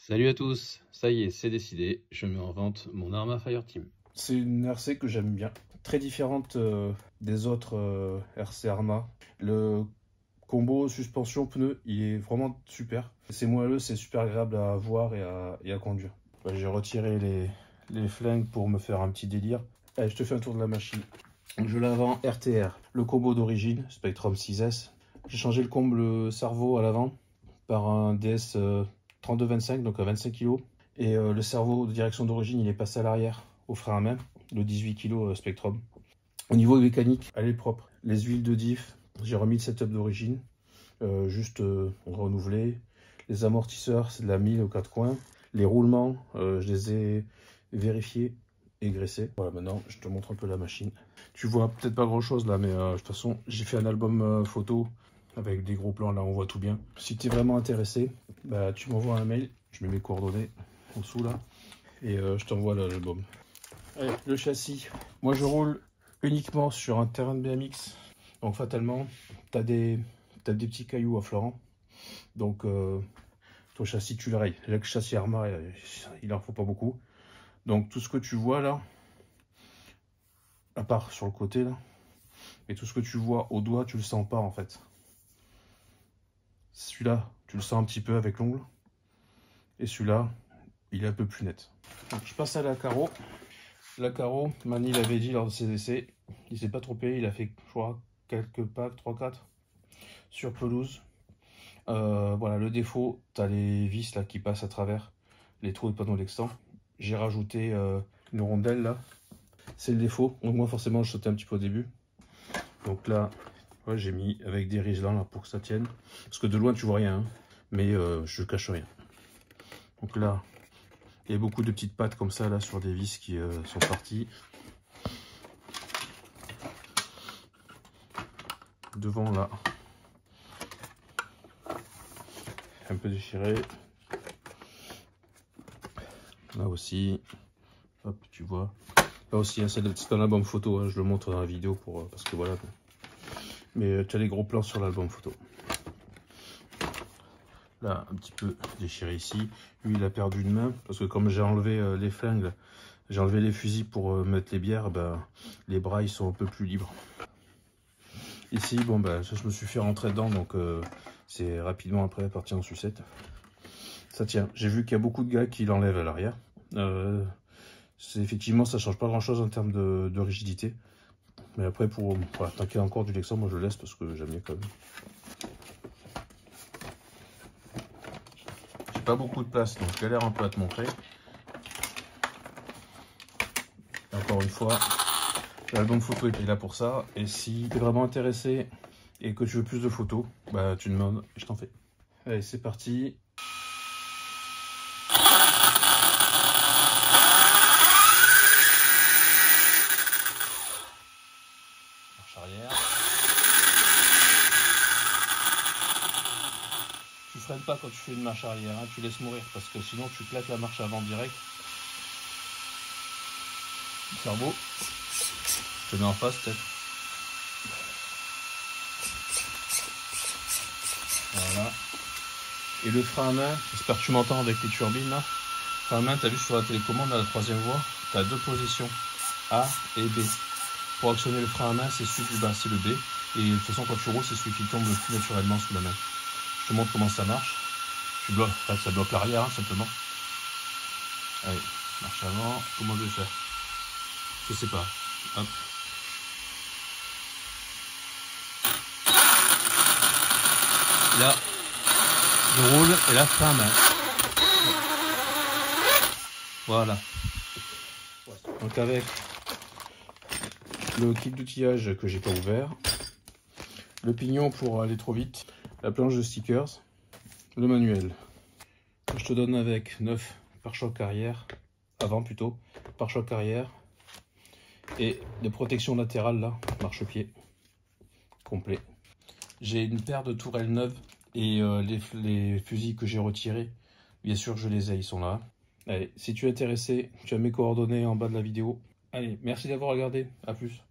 Salut à tous, ça y est, c'est décidé, je mets en vente mon Arrma Fireteam. C'est une RC que j'aime bien, très différente des autres RC Arrma. Le combo suspension pneu, il est vraiment super. C'est moelleux, c'est super agréable à voir et à conduire. J'ai retiré les flingues pour me faire un petit délire. Allez, je te fais un tour de la machine. Je la vends RTR, le combo d'origine, Spectrum 6S. J'ai changé le comble cerveau à l'avant par un DS 3225, donc à 25 kg. Et le cerveau de direction d'origine, il est passé à l'arrière, au frein à main, le 18 kg Spectrum. Au niveau mécanique, elle est propre. Les huiles de diff, j'ai remis le setup d'origine, juste renouvelé. Les amortisseurs, c'est de la 1000 aux 4 coins. Les roulements, je les ai vérifiés et graissés. Voilà, maintenant, je te montre un peu la machine. Tu vois peut-être pas grand-chose là, mais de toute façon, j'ai fait un album photo avec des gros plans, là, on voit tout bien. Si tu es vraiment intéressé, bah, tu m'envoies un mail, je mets mes coordonnées en dessous là, et je t'envoie l'album. Allez, le châssis. Moi, je roule uniquement sur un terrain de BMX, donc fatalement, tu as des petits cailloux affleurants, donc ton châssis, tu le rayes. Là, le châssis Arrma, il en faut pas beaucoup. Donc, tout ce que tu vois là, à part sur le côté là, et tout ce que tu vois au doigt, tu le sens pas en fait. Celui-là, tu le sens un petit peu avec l'ongle. Et celui-là, il est un peu plus net. Donc, je passe à la carreau. La carreau, Mani l'avait dit lors de ses essais, il s'est pas trompé, il a fait, je crois, quelques packs, 3-4 sur pelouse. Voilà, le défaut, tu as les vis là qui passent à travers les trous de panneau d'extant. J'ai rajouté une rondelle là. C'est le défaut. Donc moi forcément je sautais un petit peu au début. Donc là, ouais, j'ai mis avec des riselants là pour que ça tienne. Parce que de loin tu vois rien, hein, mais je cache rien. Donc là, il y a beaucoup de petites pattes comme ça là sur des vis qui sont parties. Devant là, un peu déchiré. Là aussi, hop, tu vois. Là aussi, hein, c'est un album photo, hein, je le montre dans la vidéo pour, parce que voilà. Mais tu as les gros plans sur l'album photo. Là, un petit peu déchiré ici. Lui, il a perdu une main, parce que comme j'ai enlevé les flingues, j'ai enlevé les fusils pour mettre les bières, ben, les bras, ils sont un peu plus libres. Ici, bon, ben, ça, je me suis fait rentrer dedans, donc c'est rapidement après parti en sucette. Ça tient. J'ai vu qu'il y a beaucoup de gars qui l'enlèvent à l'arrière. Effectivement, ça change pas grand chose en termes de rigidité. Mais après, pour attaquer encore du Lexan, moi je le laisse parce que j'aime bien quand même. J'ai pas beaucoup de place, donc je galère un peu à te montrer. Et encore une fois, l'album photo est là pour ça. Et si tu es vraiment intéressé et que tu veux plus de photos, bah tu demandes et je t'en fais. Allez, c'est parti. Arrière. Tu freines pas quand tu fais une marche arrière, hein, tu laisses mourir parce que sinon tu claques la marche avant direct. Le cerveau, je te mets en face peut-être. Voilà. Et le frein à main, j'espère que tu m'entends avec les turbines là. Frein à main, tu as vu sur la télécommande à la troisième voie, tu as deux positions, A et B. Pour actionner le frein à main, c'est celui du bas, c'est le B. Et de toute façon, quand tu roules, c'est celui qui tombe le plus naturellement sous la main. Je te montre comment ça marche. Tu bloques, enfin, ça bloque l'arrière, hein, simplement. Allez, marche avant. Comment je vais faire? Je sais pas. Hop. Là, je roule et là, frein à main. Voilà. Donc avec le kit d'outillage que j'ai pas ouvert, le pignon pour aller trop vite, la planche de stickers, le manuel. Je te donne avec 9 pare-chocs arrière, avant plutôt, pare-chocs arrière et des protections latérales là, marchepied complet. J'ai une paire de tourelles neuves et les fusils que j'ai retirés, bien sûr je les ai, ils sont là. Allez, si tu es intéressé, tu as mes coordonnées en bas de la vidéo. Allez, merci d'avoir regardé, à plus.